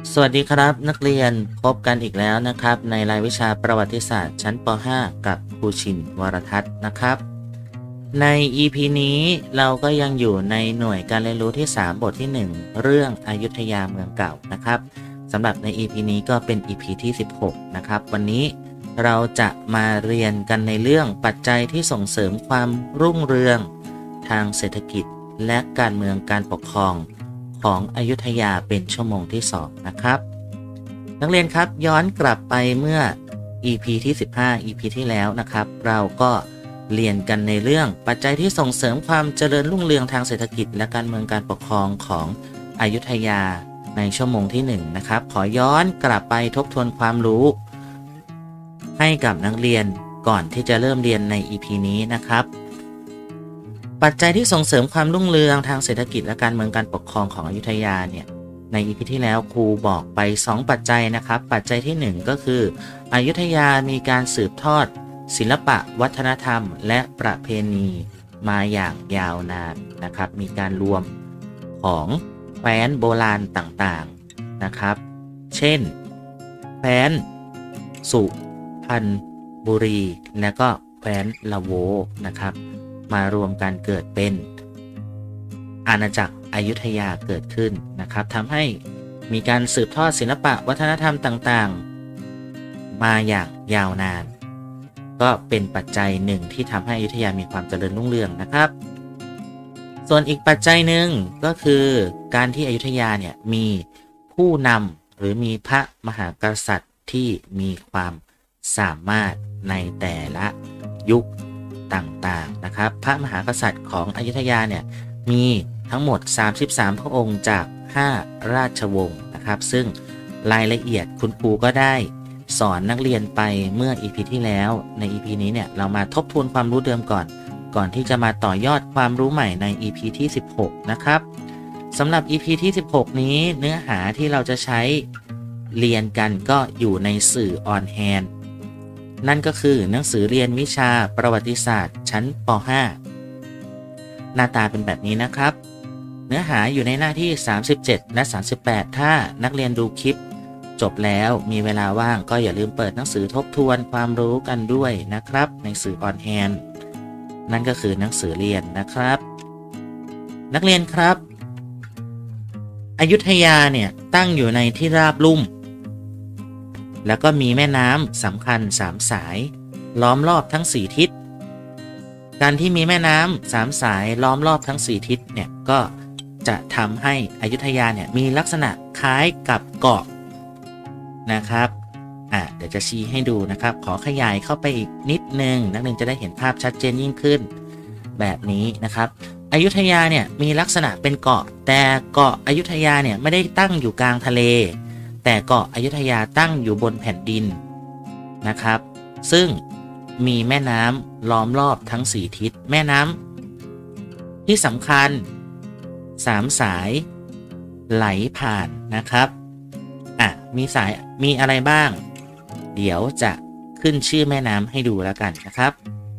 สวัสดีครับนักเรียนพบกันอีกแล้วนะครับในรายวิชาประวัติศาสตร์ชั้นป .5 กับครูชินวรทัศน์นะครับใน EP นี้เราก็ยังอยู่ในหน่วยการเรียนรู้ที่3บทที่1เรื่องอยุธยาเมืองเก่านะครับสำหรับใน EP นี้ก็เป็น EP ที่16นะครับวันนี้เราจะมาเรียนกันในเรื่องปัจจัยที่ส่งเสริมความรุ่งเรืองทางเศรษฐกิจและการเมืองการปกครองของอยุธยาเป็นชั่วโมงที่2นะครับนักเรียนครับย้อนกลับไปเมื่อ EP ที่15 EP ที่แล้วนะครับเราก็เรียนกันในเรื่องปัจจัยที่ส่งเสริมความเจริญรุ่งเรืองทางเศรษฐกิจและการเมืองการปกครองของอยุธยาในชั่วโมงที่1นะครับขอย้อนกลับไปทบทวนความรู้ให้กับนักเรียนก่อนที่จะเริ่มเรียนใน EP นี้นะครับปัจจัยที่ส่งเสริมความรุ่งเรืองทางเศรษฐกิจและการเมืองการปกครองของอยุธยาเนี่ยใน EP ที่แล้วครูบอกไป2ปัจจัยนะครับปัจจัยที่1ก็คืออยุธยามีการสืบทอดศิลปะวัฒนธรรมและประเพณีมาอย่างยาวนานนะครับมีการรวมของแคว้นโบราณต่างๆนะครับเช่นแคว้นสุพรรณบุรีและก็แคว้นละโวนะครับมารวมกันเกิดเป็นอาณาจักรอยุธยาเกิดขึ้นนะครับทำให้มีการสืบทอดศิลปะวัฒนธรรมต่างๆมาอย่างยาวนานก็เป็นปัจจัยหนึ่งที่ทำให้อยุธยามีความเจริญรุ่งเรืองนะครับส่วนอีกปัจจัยหนึ่งก็คือการที่อยุธยาเนี่ยมีผู้นำหรือมีพระมหากษัตริย์ที่มีความสามารถในแต่ละยุคต่างๆนะครับพระมหากษัตริย์ของอยุธยาเนี่ยมีทั้งหมด33พระองค์จาก5ราชวงศ์นะครับซึ่งรายละเอียดคุณครูก็ได้สอนนักเรียนไปเมื่อ EP ที่แล้วใน EP นี้เนี่ยเรามาทบทวนความรู้เดิมก่อนที่จะมาต่อยอดความรู้ใหม่ใน EP ที่16นะครับสำหรับ EP ที่16นี้เนื้อหาที่เราจะใช้เรียนกันก็อยู่ในสื่อออนแฮนด์นั่นก็คือหนังสือเรียนวิชาประวัติศาสตร์ชั้นป .5 หน้าตาเป็นแบบนี้นะครับเนื้อหาอยู่ในหน้าที่37และ38ถ้านักเรียนดูคลิปจบแล้วมีเวลาว่างก็อย่าลืมเปิดหนังสือทบทวนความรู้กันด้วยนะครับในสื่อออนแฮนด์นั่นก็คือหนังสือเรียนนะครับนักเรียนครับอยุธยาเนี่ยตั้งอยู่ในที่ราบลุ่มแล้วก็มีแม่น้ำสำคัญ3สายล้อมรอบทั้ง4ทิศการที่มีแม่น้ำ3สายล้อมรอบทั้ง4ทิศเนี่ยก็จะทำให้อยุธยาเนี่ยมีลักษณะคล้ายกับเกาะนะครับเดี๋ยวจะชี้ให้ดูนะครับขอขยายเข้าไปอีกนิดนึงนักเรียนจะได้เห็นภาพชัดเจนยิ่งขึ้นแบบนี้นะครับอยุธยาเนี่ยมีลักษณะเป็นเกาะแต่เกาะอยุธยาเนี่ยไม่ได้ตั้งอยู่กลางทะเลแต่เกาะอยุธยาตั้งอยู่บนแผ่นดินนะครับซึ่งมีแม่น้ำล้อมรอบทั้ง4ทิศแม่น้ำที่สำคัญ3สายไหลผ่านนะครับมีอะไรบ้างเดี๋ยวจะขึ้นชื่อแม่น้ำให้ดูแล้วกันนะครับ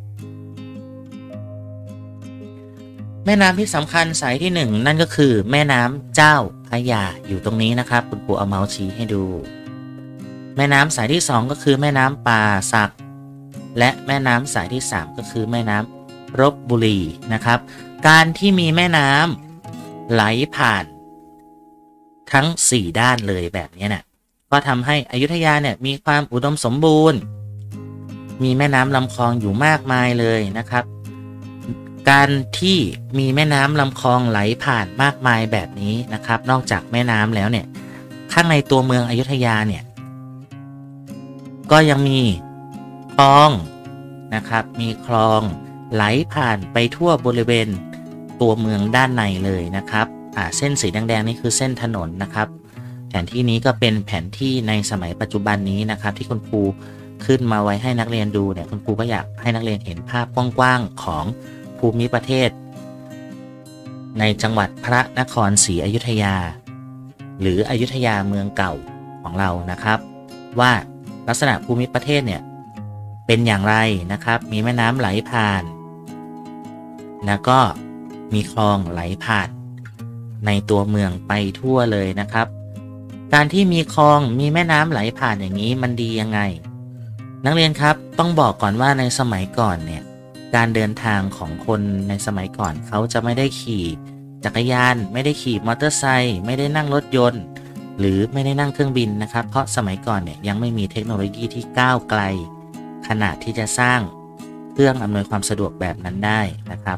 แม่น้ำที่สำคัญสายที่1นั่นก็คือแม่น้ำเจ้าพระยาอยู่ตรงนี้นะครับคุณครูเอาเมาส์ชี้ให้ดูแม่น้ำสายที่2ก็คือแม่น้ำป่าสักและแม่น้ำสายที่3ก็คือแม่น้ำลพบุรีนะครับการที่มีแม่น้ำไหลผ่านทั้ง4ด้านเลยแบบนี้เนี่ยก็ทำให้อยุธยาเนี่ยมีความอุดมสมบูรณ์มีแม่น้ำลำคลองอยู่มากมายเลยนะครับการที่มีแม่น้ำลำคลองไหลผ่านมากมายแบบนี้นะครับนอกจากแม่น้ำแล้วเนี่ยข้างในตัวเมืองอยุธยาเนี่ยก็ยังมีคลองนะครับมีคลองไหลผ่านไปทั่วบริเวณตัวเมืองด้านในเลยนะครับเส้นสีแดงๆนี่คือเส้นถนนนะครับแผนที่นี้ก็เป็นแผนที่ในสมัยปัจจุบันนี้นะครับที่คุณครูขึ้นมาไว้ให้นักเรียนดูเนี่ยคุณครูก็อยากให้นักเรียนเห็นภาพกว้างๆของภูมิประเทศในจังหวัดพระนครศรีอยุธยาหรืออยุธยาเมืองเก่าของเรานะครับว่าลักษณะภูมิประเทศเนี่ยเป็นอย่างไรนะครับมีแม่น้ำไหลผ่านแล้วก็มีคลองไหลผ่านในตัวเมืองไปทั่วเลยนะครับการที่มีคลองมีแม่น้ำไหลผ่านอย่างนี้มันดียังไงนักเรียนครับต้องบอกก่อนว่าในสมัยก่อนเนี่ยการเดินทางของคนในสมัยก่อนเขาจะไม่ได้ขี่จักรยานไม่ได้ขี่มอเตอร์ไซค์ไม่ได้นั่งรถยนต์หรือไม่ได้นั่งเครื่องบินนะครับเพราะสมัยก่อนเนี่ยยังไม่มีเทคโนโลยีที่ก้าวไกลขนาดที่จะสร้างเครื่องอำนวยความสะดวกแบบนั้นได้นะครับ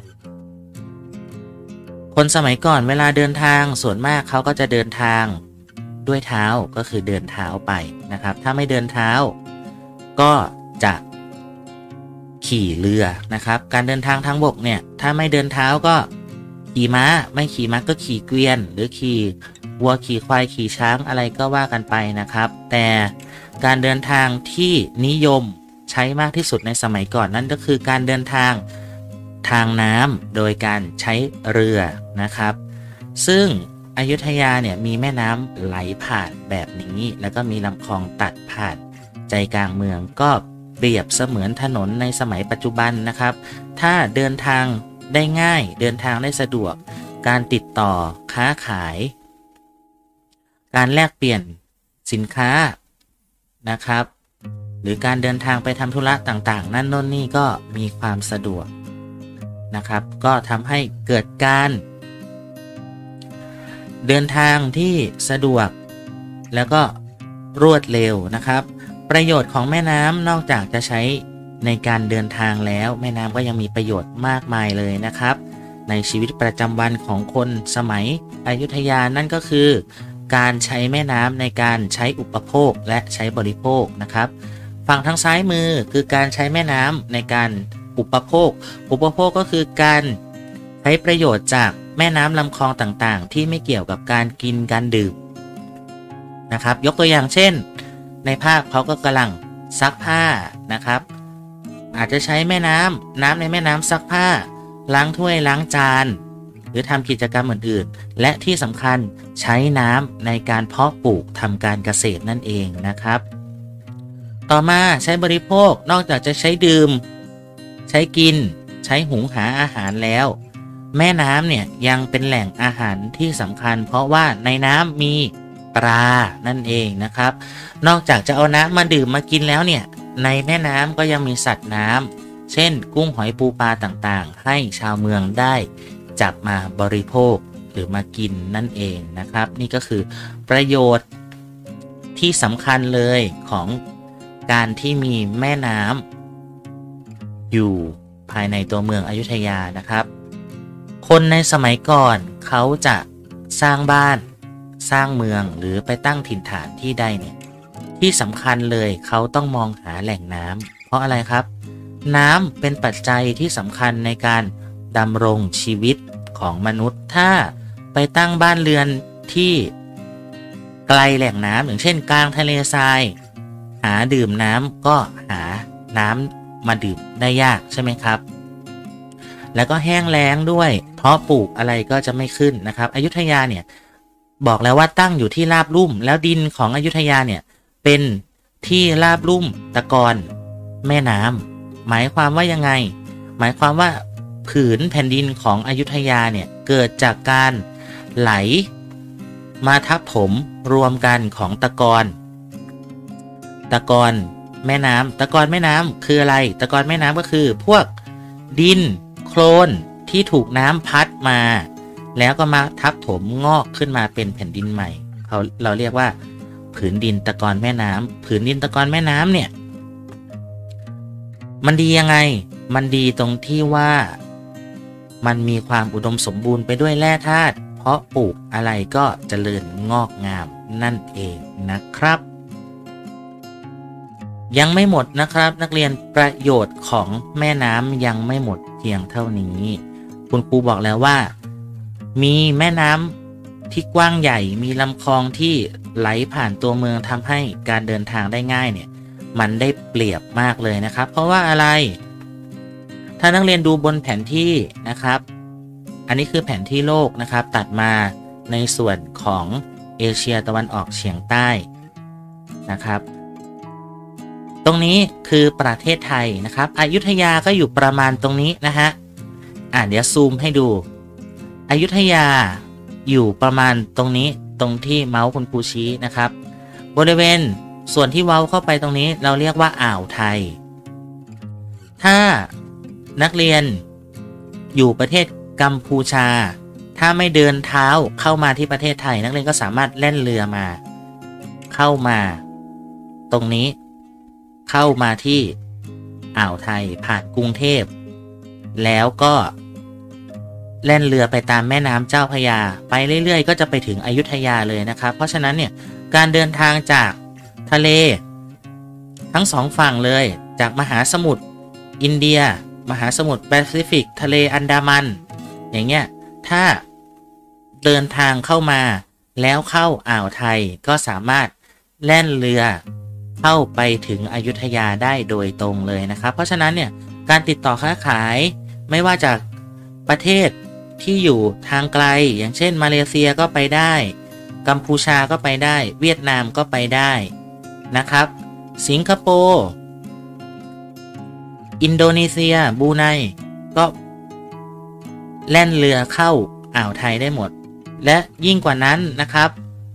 คนสมัยก่อนเวลาเดินทางส่วนมากเขาก็จะเดินทางด้วยเท้าก็คือเดินเท้าไปนะครับถ้าไม่เดินเท้าก็จะขี่เรือนะครับการเดินทางทางบกเนี่ยถ้าไม่เดินเท้าก็ขี่ม้าไม่ขี่ม้าก็ขี่เกวียนหรือขี่วัวขี่ควายขี่ช้างอะไรก็ว่ากันไปนะครับแต่การเดินทางที่นิยมใช้มากที่สุดในสมัยก่อนนั่นก็คือการเดินทางทางน้ำโดยการใช้เรือนะครับซึ่งอยุธยาเนี่ยมีแม่น้ำไหลผ่านแบบนี้แล้วก็มีลำคลองตัดผ่านใจกลางเมืองก็เปรียบเสมือนถนนในสมัยปัจจุบันนะครับถ้าเดินทางได้ง่ายเดินทางได้สะดวกการติดต่อค้าขายการแลกเปลี่ยนสินค้านะครับหรือการเดินทางไปทำธุระต่างๆนั่นโน่นนี่ก็มีความสะดวกนะครับก็ทำให้เกิดการเดินทางที่สะดวกแล้วก็รวดเร็วนะครับประโยชน์ของแม่น้ำนอกจากจะใช้ในการเดินทางแล้วแม่น้ำก็ยังมีประโยชน์มากมายเลยนะครับในชีวิตประจำวันของคนสมัยอยุธยานั่นก็คือการใช้แม่น้ำในการใช้อุปโภคและใช้บริโภคนะครับฝั่งทางซ้ายมือคือการใช้แม่น้ำในการอุปโภคก็คือการใช้ประโยชน์จากแม่น้ำลำคลองต่างๆที่ไม่เกี่ยวกับการกินการดื่มนะครับยกตัวอย่างเช่นในภาพเขาก็กำลังซักผ้านะครับอาจจะใช้แม่น้ำในแม่น้ำซักผ้าล้างถ้วยล้างจานหรือทำกิจกรรมอื่นๆและที่สำคัญใช้น้ำในการเพาะปลูกทำการเกษตรนั่นเองนะครับต่อมาใช้บริโภคนอกจากจะใช้ดื่มใช้กินใช้หุงหาอาหารแล้วแม่น้ำเนี่ยยังเป็นแหล่งอาหารที่สำคัญเพราะว่าในน้ำมีปลานั่นเองนะครับนอกจากจะเอาน้ำมาดื่มมากินแล้วเนี่ยในแม่น้ำก็ยังมีสัตว์น้ำเช่นกุ้งหอยปูปลาต่างๆให้ชาวเมืองได้จับมาบริโภคหรือมากินนั่นเองนะครับนี่ก็คือประโยชน์ที่สำคัญเลยของการที่มีแม่น้ำอยู่ภายในตัวเมืองอยุธยานะครับคนในสมัยก่อนเขาจะสร้างบ้านสร้างเมืองหรือไปตั้งถิ่นฐานที่ใดเนี่ยที่สำคัญเลยเขาต้องมองหาแหล่งน้ำเพราะอะไรครับน้ำเป็นปัจจัยที่สำคัญในการดำรงชีวิตของมนุษย์ถ้าไปตั้งบ้านเรือนที่ไกลแหล่งน้ำอย่างเช่นกลางทะเลทรายหาดื่มน้ำก็หาน้ำมาดื่มได้ยากใช่ไหมครับแล้วก็แห้งแล้งด้วยเพราะปลูกอะไรก็จะไม่ขึ้นนะครับอยุธยาเนี่ยบอกแล้วว่าตั้งอยู่ที่ราบลุ่มแล้วดินของอยุธยาเนี่ยเป็นที่ราบลุ่มตะกอนแม่น้ำหมายความว่ายังไงหมายความว่าผืนแผ่นดินของอยุธยาเนี่ยเกิดจากการไหลมาทับถมรวมกันของตะกอนแม่น้ำตะกอนแม่น้ำคืออะไรตะกอนแม่น้ำก็คือพวกดินโคลนที่ถูกน้ำพัดมาแล้วก็มาทับถมงอกขึ้นมาเป็นแผ่นดินใหม่เราเรียกว่าผืนดินตะกอนแม่น้ำผืนดินตะกอนแม่น้ำเนี่ยมันดียังไงมันดีตรงที่ว่ามันมีความอุดมสมบูรณ์ไปด้วยแร่ธาตุเพราะปลูกอะไรก็เจริญงอกงามนั่นเองนะครับยังไม่หมดนะครับนักเรียนประโยชน์ของแม่น้ำยังไม่หมดเพียงเท่านี้คุณครูบอกแล้วว่ามีแม่น้ำที่กว้างใหญ่มีลำคลองที่ไหลผ่านตัวเมืองทำให้การเดินทางได้ง่ายเนี่ยมันได้เปรียบมากเลยนะครับเพราะว่าอะไรถ้านักเรียนดูบนแผนที่นะครับอันนี้คือแผนที่โลกนะครับตัดมาในส่วนของเอเชียตะวันออกเฉียงใต้นะครับตรงนี้คือประเทศไทยนะครับอยุธยาก็อยู่ประมาณตรงนี้นะฮะเดี๋ยวซูมให้ดูอยุธยาอยู่ประมาณตรงนี้ตตรงที่เมาส์คุณครูชี้นะครับบริเวณส่วนที่เว้าเข้าไปตรงนี้เราเรียกว่าอ่าวไทยถ้านักเรียนอยู่ประเทศกัมพูชาถ้าไม่เดินเท้าเข้ามาที่ประเทศไทยนักเรียนก็สามารถแล่นเรือมาเข้ามาตรงนี้เข้ามาที่อ่าวไทยผ่านกรุงเทพแล้วก็แล่นเรือไปตามแม่น้ำเจ้าพระยาไปเรื่อยๆก็จะไปถึงอยุธยาเลยนะครับเพราะฉะนั้นเนี่ยการเดินทางจากทะเลทั้งสองฝั่งเลยจากมหาสมุทรอินเดียมหาสมุทรแปซิฟิกทะเลอันดามันอย่างเงี้ยถ้าเดินทางเข้ามาแล้วเข้าอ่าวไทยก็สามารถแล่นเรือเข้าไปถึงอยุธยาได้โดยตรงเลยนะครับเพราะฉะนั้นเนี่ยการติดต่อค้าขายไม่ว่าจากประเทศที่อยู่ทางไกลอย่างเช่นมาเลเซียก็ไปได้กัมพูชาก็ไปได้เวียดนามก็ไปได้นะครับสิงคโปร์อินโดนีเซียบรูไนก็แล่นเรือเข้าอ่าวไทยได้หมดและยิ่งกว่านั้นนะครับ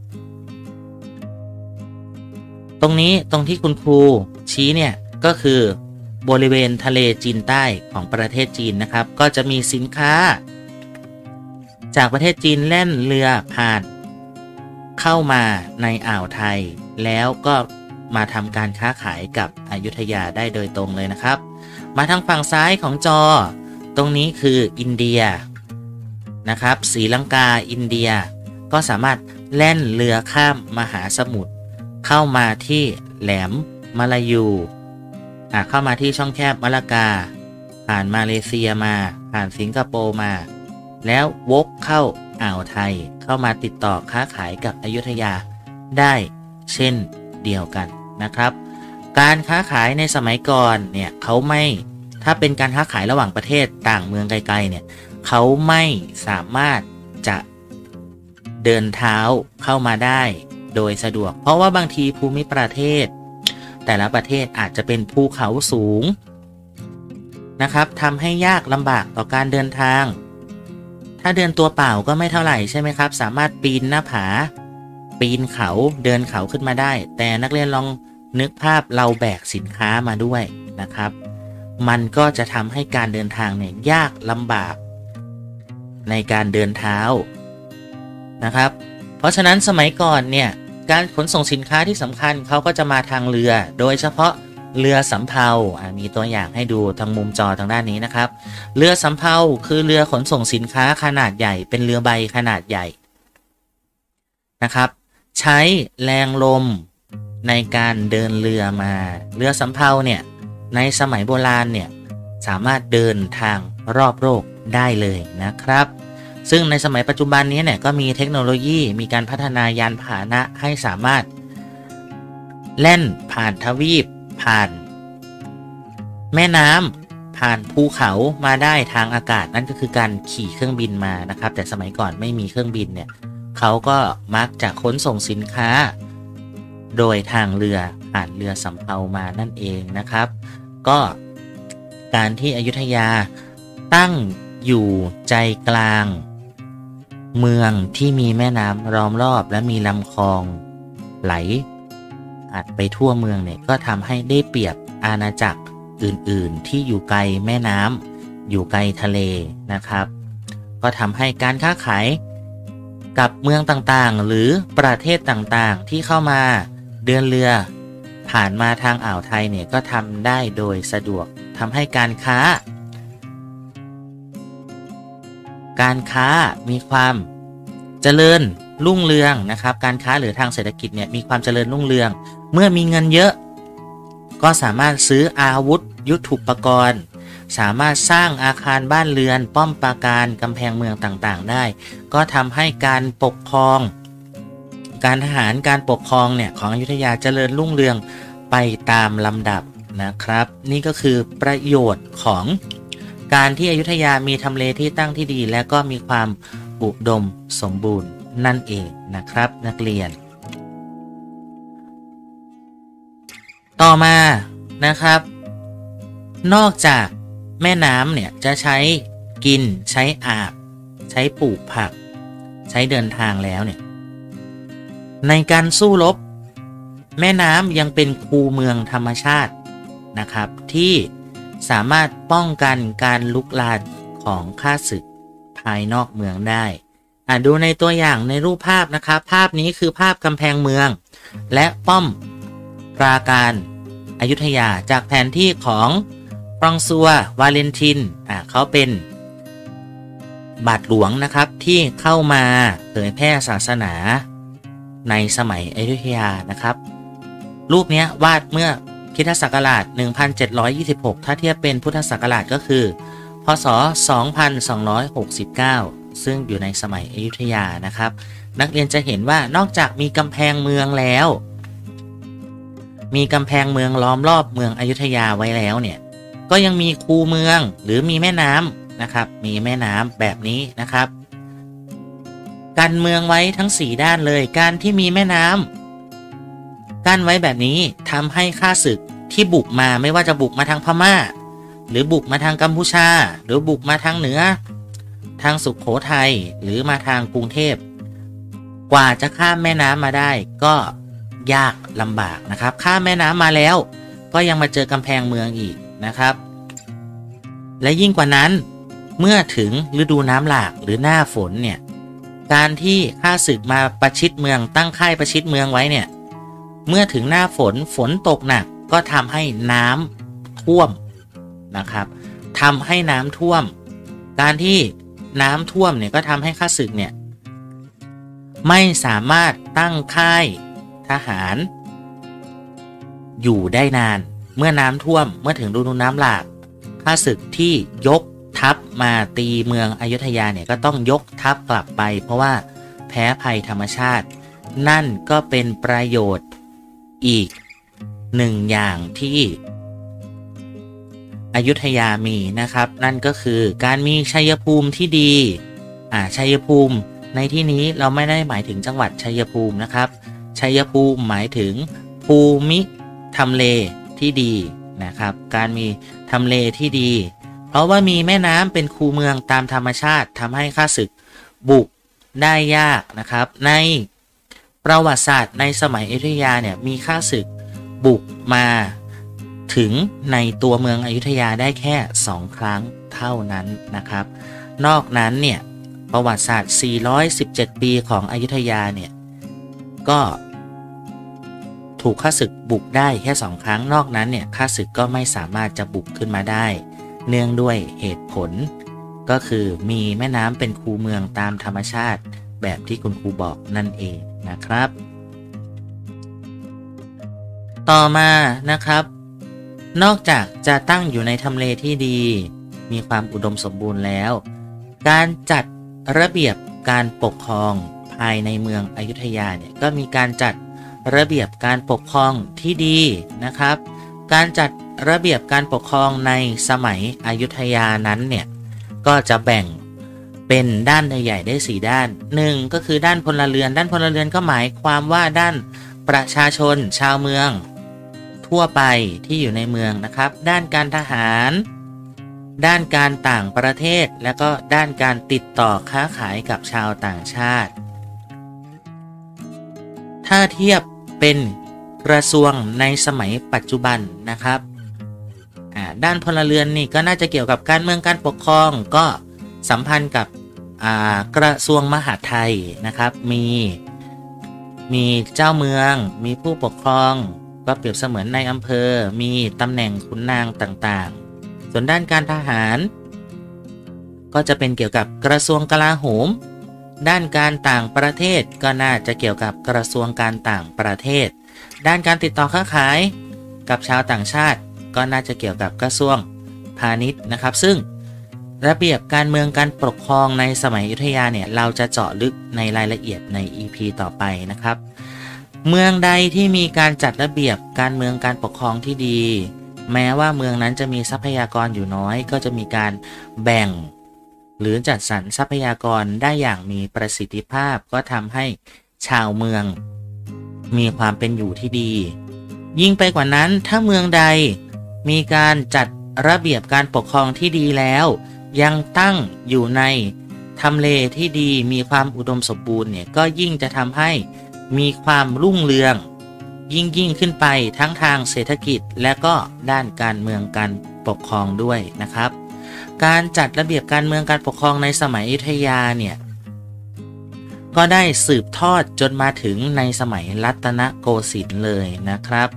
ตรงที่คุณครูชี้เนี่ยก็คือบริเวณทะเลจีนใต้ของประเทศจีนนะครับก็จะมีสินค้าจากประเทศจีนแล่นเรือผ่านเข้ามาในอ่าวไทยแล้วก็มาทำการค้าขายกับอยุธยาได้โดยตรงเลยนะครับมาทางฝั่งซ้ายของจอตรงนี้คืออินเดียนะครับศรีลังกาอินเดียก็สามารถแล่นเรือข้ามมหาสมุทรเข้ามาที่แหลมมาลายูเข้ามาที่ช่องแคบมะละกาผ่านมาเลเซียมาผ่านสิงคโปร์มาแล้ววกเข้าอ่าวไทยเข้ามาติดต่อค้าขายกับอยุธยาได้เช่นเดียวกันนะครับการค้าขายในสมัยก่อนเนี่ยเขาไม่ถ้าเป็นการค้าขายระหว่างประเทศต่างเมืองไกลๆเนี่ยเขาไม่สามารถจะเดินเท้าเข้ามาได้โดยสะดวกเพราะว่าบางทีภูมิประเทศแต่ละประเทศอาจจะเป็นภูเขาสูงนะครับทำให้ยากลำบากต่อการเดินทางถ้าเดินตัวเปล่าก็ไม่เท่าไหร่ใช่ไหมครับสามารถปีนหน้าผาปีนเขาเดินเขาขึ้นมาได้แต่นักเรียนลองนึกภาพเราแบกสินค้ามาด้วยนะครับมันก็จะทำให้การเดินทางเนี่ยยากลำบากในการเดินเท้านะครับเพราะฉะนั้นสมัยก่อนเนี่ยการขนส่งสินค้าที่สำคัญเขาก็จะมาทางเรือโดยเฉพาะเรือสำเภามีตัวอย่างให้ดูทางมุมจอทางด้านนี้นะครับเรือสำเภาคือเรือขนส่งสินค้าขนาดใหญ่เป็นเรือใบขนาดใหญ่นะครับใช้แรงลมในการเดินเรือมาเรือสำเภาเนี่ยในสมัยโบราณเนี่ยสามารถเดินทางรอบโลกได้เลยนะครับซึ่งในสมัยปัจจุบันนี้เนี่ยก็มีเทคโนโลยีมีการพัฒนายานพาหนะให้สามารถแล่นผ่านทวีปผ่านแม่น้ำผ่านภูเขามาได้ทางอากาศนั่นก็คือการขี่เครื่องบินมานะครับแต่สมัยก่อนไม่มีเครื่องบินเนี่ยเขาก็มักจะขนส่งสินค้าโดยทางเรือผ่านเรือสำเภามานั่นเองนะครับก็การที่อยุธยาตั้งอยู่ใจกลางเมืองที่มีแม่น้ำล้อมรอบและมีลำคลองไหลอัดไปทั่วเมืองเนี่ยก็ทำให้ได้เปรียบอาณาจักรอื่นๆที่อยู่ไกลแม่น้ำอยู่ไกลทะเลนะครับก็ทำให้การค้าขายกับเมืองต่างๆหรือประเทศต่างๆที่เข้ามาเดินเรือผ่านมาทางอ่าวไทยเนี่ยก็ทำได้โดยสะดวกทำให้การค้ามีความเจริญรุ่งเรืองนะครับการค้าหรือทางเศรษฐกิจเนี่ยมีความเจริญรุ่งเรืองเมื่อมีเงินเยอะก็สามารถซื้ออาวุธยุทโธปกรณ์สามารถสร้างอาคารบ้านเรือนป้อมปราการกำแพงเมืองต่างๆได้ก็ทำให้การปกครองการทหารการปกครองเนี่ยของอยุธยาเจริญรุ่งเรืองไปตามลำดับนะครับนี่ก็คือประโยชน์ของการที่อยุธยามีทำเลที่ตั้งที่ดีและก็มีความอุดมสมบูรณ์นั่นเองนะครับนักเรียนต่อมานะครับนอกจากแม่น้ำเนี่ยจะใช้กินใช้อาบใช้ปลูกผักใช้เดินทางแล้วเนี่ยในการสู้รบแม่น้ำยังเป็นคูเมืองธรรมชาตินะครับที่สามารถป้องกันการลุกลามของข้าศึกภายนอกเมืองได้ดูในตัวอย่างในรูปภาพนะครับภาพนี้คือภาพกำแพงเมืองและป้อมปราการอยุธยาจากแผนที่ของฟรองซัววาเลนตินเขาเป็นบาทหลวงนะครับที่เข้ามาเผยแพร่ศาสนาในสมัยอยุธยานะครับรูปนี้วาดเมื่อคริสตศักราช1726ถ้าเทียบเป็นพุทธศักราชก็คือพศ2269ซึ่งอยู่ในสมัยอยุธยานะครับนักเรียนจะเห็นว่านอกจากมีกำแพงเมืองแล้วมีกำแพงเมืองล้อมรอบเมืองอยุธยาไว้แล้วเนี่ยก็ยังมีคูเมืองหรือมีแม่น้ำนะครับมีแม่น้ำแบบนี้นะครับกันเมืองไว้ทั้ง4ด้านเลยการที่มีแม่น้ำกั้นไว้แบบนี้ทำให้ข้าศึกที่บุกมาไม่ว่าจะบุกมาทางพม่าหรือบุกมาทางกัมพูชาหรือบุกมาทางเหนือทางสุโขทัยหรือมาทางกรุงเทพกว่าจะข้ามแม่น้ำมาได้ก็ยากลำบากนะครับข้ามแม่น้ำมาแล้วก็ยังมาเจอกำแพงเมืองอีกนะครับและยิ่งกว่านั้นเมื่อถึงฤดูน้ำหลากหรือหน้าฝนเนี่ยการที่ข้าศึกมาประชิดเมืองตั้งค่ายประชิดเมืองไว้เนี่ยเมื่อถึงหน้าฝนตกหนักก็ทำให้น้ำท่วมนะครับทำให้น้ำท่วมการที่น้ำท่วมเนี่ยก็ทำให้ข้าศึกเนี่ยไม่สามารถตั้งค่ายทหารอยู่ได้นานเมื่อน้ำท่วมเมื่อถึงฤดูน้ำหลากข้าศึกที่ยกทัพมาตีเมืองอยุธยาเนี่ยก็ต้องยกทัพกลับไปเพราะว่าแพ้ภัยธรรมชาตินั่นก็เป็นประโยชน์อีกหนึ่งอย่างที่อยุธยามีนะครับนั่นก็คือการมีชัยภูมิที่ดีชัยภูมิในที่นี้เราไม่ได้หมายถึงจังหวัดชัยภูมินะครับชัยภูมิหมายถึงภูมิทำเลที่ดีนะครับการมีทำเลที่ดีเพราะว่ามีแม่น้ำเป็นคูเมืองตามธรรมชาติทำให้ข้าศึกบุกได้ยากนะครับในประวัติศาสตร์ในสมัยอยุธยาเนี่ยมีข้าศึกบุกมาถึงในตัวเมืองอยุธยาได้แค่2ครั้งเท่านั้นนะครับนอกนั้นเนี่ยประวัติศาสตร์417ปีของอยุธยาเนี่ยก็ถูกข้าศึกบุกได้แค่2ครั้งนอกนั้นเนี่ยข้าศึกก็ไม่สามารถจะบุกขึ้นมาได้เนื่องด้วยเหตุผลก็คือมีแม่น้ำเป็นคูเมืองตามธรรมชาติแบบที่คุณครูบอกนั่นเองนะครับต่อมานะครับนอกจากจะตั้งอยู่ในทำเลที่ดีมีความอุดมสมบูรณ์แล้วการจัดระเบียบการปกครองภายในเมืองอยุธยาเนี่ยก็มีการจัดระเบียบการปกครองที่ดีนะครับการจัดระเบียบการปกครองในสมัยอยุธยานั้นเนี่ยก็จะแบ่งเป็นด้านใหญ่ๆได้4ด้าน1ก็คือด้านพลเรือนด้านพลเรือนก็หมายความว่าด้านประชาชนชาวเมืองทั่วไปที่อยู่ในเมืองนะครับด้านการทหารด้านการต่างประเทศและก็ด้านการติดต่อค้าขายกับชาวต่างชาติถ้าเทียบเป็นกระทรวงในสมัยปัจจุบันนะครับด้านพลเรือนนี่ก็น่าจะเกี่ยวกับการเมืองการปกครองก็สัมพันธ์กับกระทรวงมหาดไทยนะครับมีเจ้าเมืองมีผู้ปกครองก็เปรียบเสมือนในอำเภอมีตำแหน่งขุนนางต่างๆส่วนด้านการทหารก็จะเป็นเกี่ยวกับกระทรวงกลาโหมด้านการต่างประเทศก็น่าจะเกี่ยวกับกระทรวงการต่างประเทศด้านการติดต่อค้าขายกับชาวต่างชาติก็น่าจะเกี่ยวกับกระทรวงพาณิชย์นะครับซึ่งระเบียบการเมืองการปกครองในสมัยอยุธยาเนี่ยเราจะเจาะลึกในรายละเอียดใน EP ต่อไปนะครับเมืองใดที่มีการจัดระเบียบการเมืองการปกครองที่ดีแม้ว่าเมืองนั้นจะมีทรัพยากรอยู่น้อยก็จะมีการแบ่งหรือจัดสรรทรัพยากรได้อย่างมีประสิทธิภาพก็ทำให้ชาวเมืองมีความเป็นอยู่ที่ดียิ่งไปกว่านั้นถ้าเมืองใดมีการจัดระเบียบการปกครองที่ดีแล้วยังตั้งอยู่ในทำเลที่ดีมีความอุดมสมบูรณ์เนี่ยก็ยิ่งจะทำให้มีความรุ่งเรืองยิ่งขึ้นไปทั้งทางเศรษฐกิจและก็ด้านการเมืองการปกครองด้วยนะครับการจัดระเบียบการเมืองการปกครองในสมัยอยุธยาเนี่ยก็ได้สืบทอดจนมาถึงในสมัยรัตนโกสินทร์เลยนะครับ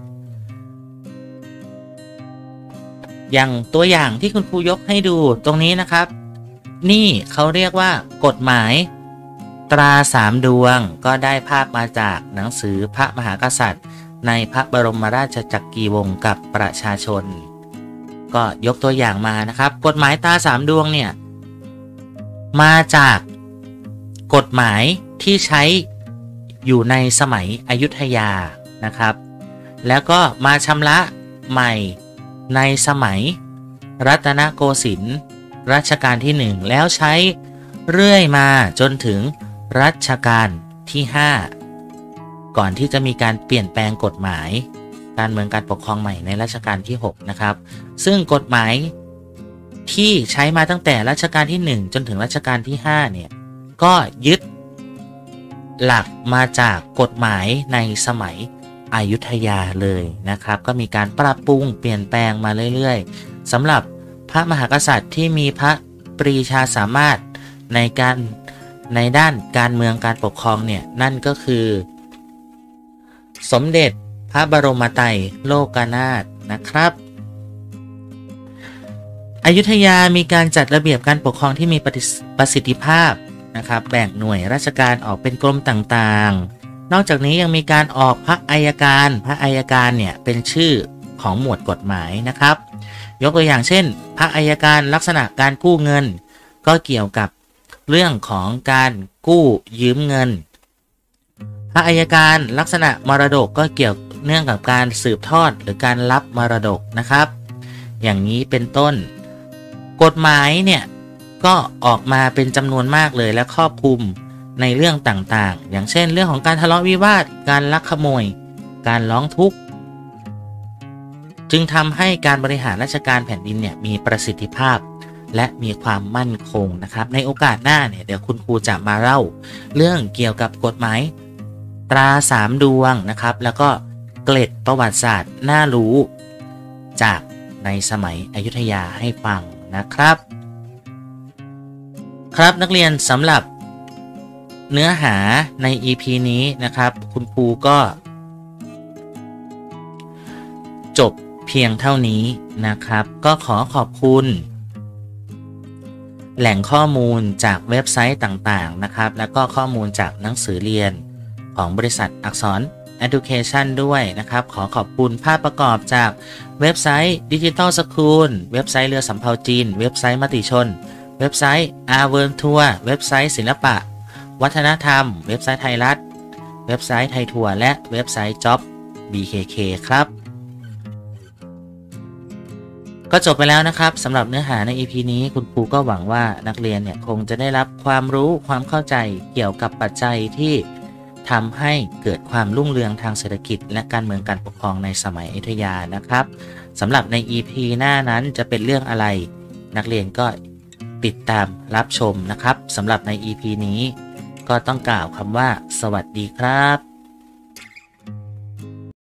อย่างตัวอย่างที่คุณครูยกให้ดูตรงนี้นะครับนี่เขาเรียกว่ากฎหมายตราสามดวงก็ได้ภาพมาจากหนังสือพระมหากษัตริย์ในพระบรมราชจักรีวงศ์กับประชาชนก็ยกตัวอย่างมานะครับกฎหมายตราสามดวงเนี่ยมาจากกฎหมายที่ใช้อยู่ในสมัยอยุธยานะครับแล้วก็มาชำระใหม่ในสมัยรัตนโกสินทร์รัชกาลที่1แล้วใช้เรื่อยมาจนถึงรัชกาลที่5ก่อนที่จะมีการเปลี่ยนแปลงกฎหมายการเมืองการปกครองใหม่ในรัชกาลที่6นะครับซึ่งกฎหมายที่ใช้มาตั้งแต่รัชกาลที่1จนถึงรัชกาลที่5เนี่ยก็ยึดหลักมาจากกฎหมายในสมัยอยุธยาเลยนะครับก็มีการปรับปรุงเปลี่ยนแปลงมาเรื่อยๆสำหรับพระมหากษัตริย์ที่มีพระปรีชาสามารถในด้านการเมืองการปกครองเนี่ยนั่นก็คือสมเด็จพระบรมไตรโลกนาถนะครับอยุธยามีการจัดระเบียบการปกครองที่มีประสิทธิภาพนะครับแบ่งหน่วยราชการออกเป็นกรมต่างๆนอกจากนี้ยังมีการออกพระอัยการเนี่ยเป็นชื่อของหมวดกฎหมายนะครับยกตัวอย่างเช่นพระอัยการลักษณะการกู้เงินก็เกี่ยวกับเรื่องของการกู้ยืมเงินพระอัยการลักษณะมรดกก็เกี่ยวเนื่องกับการสืบทอดหรือการรับมรดกนะครับอย่างนี้เป็นต้นกฎหมายเนี่ยก็ออกมาเป็นจำนวนมากเลยและครอบคลุมในเรื่องต่างๆอย่างเช่นเรื่องของการทะเลาะวิวาทการลักขโมยการร้องทุกข์จึงทำให้การบริหารราชการแผ่นดินเนี่ยมีประสิทธิภาพและมีความมั่นคงนะครับในโอกาสหน้าเนี่ยเดี๋ยวคุณครูจะมาเล่าเรื่องเกี่ยวกับกฎหมายตราสามดวงนะครับแล้วก็เกร็ดประวัติศาสตร์น่ารู้จากในสมัยอยุธยาให้ฟังนะครับครับนักเรียนสำหรับเนื้อหาใน EP นี้นะครับคุณครูก็จบเพียงเท่านี้นะครับก็ขอขอบคุณแหล่งข้อมูลจากเว็บไซต์ต่างๆนะครับแล้วก็ข้อมูลจากหนังสือเรียนของบริษัทอักษร Education ด้วยนะครับขอขอบคุณภาพประกอบจากเว็บไซต์ Digital School เว็บไซต์เรือสำเภาจีนเว็บไซต์มติชนเว็บไซต์ World Tour เว็บไซต์ศิลปะวัฒนธรรมเว็บไซต์ไทยรัฐเว็บไซต์ไทยทัวร์และเว็บไซต์ Job BKK ครับก็จบไปแล้วนะครับสำหรับเนื้อหาใน EP นี้คุณครูก็หวังว่านักเรียนเนี่ยคงจะได้รับความรู้ความเข้าใจเกี่ยวกับปัจจัยที่ทำให้เกิดความรุ่งเรืองทางเศรษฐกิจและการเมืองการปกครองในสมัยอยุธยานะครับสำหรับใน EP หน้านั้นจะเป็นเรื่องอะไรนักเรียนก็ติดตามรับชมนะครับสำหรับใน EP นี้ก็ต้องกล่าวคำว่าสวัสดีครับ